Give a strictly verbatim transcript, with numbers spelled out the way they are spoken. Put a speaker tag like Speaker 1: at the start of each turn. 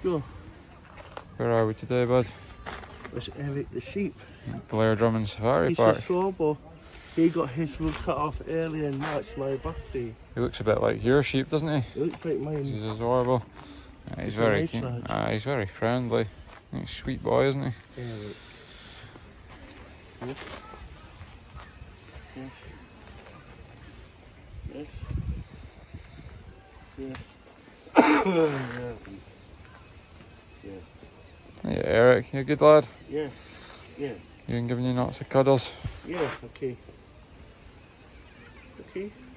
Speaker 1: Go.
Speaker 2: Where are we today, bud?
Speaker 1: There's Eric the sheep.
Speaker 2: Blair Drummond Safari
Speaker 1: He's
Speaker 2: Park.
Speaker 1: a sober. He got his wood cut off earlier in March, my birthday.
Speaker 2: He looks a bit like your sheep, doesn't he?
Speaker 1: He looks like mine.
Speaker 2: He's adorable. Uh, he's
Speaker 1: He's a
Speaker 2: very
Speaker 1: nice
Speaker 2: keen.
Speaker 1: lad.
Speaker 2: Uh, he's very friendly. He's a sweet boy, isn't he?
Speaker 1: Yeah, look. Yes. Yes. Yes. Yes. Yeah.
Speaker 2: Yeah, Eric, you a good lad?
Speaker 1: Yeah. Yeah.
Speaker 2: You been giving you lots of cuddles?
Speaker 1: Yeah. Okay. Okay.